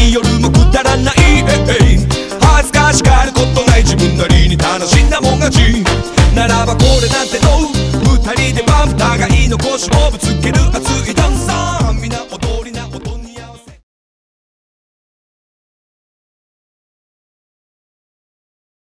い夜もくだらない、恥ずかしがることない自分なりに楽しんだもん勝ちならばこれなんてどう二人でバン互いの腰をぶつ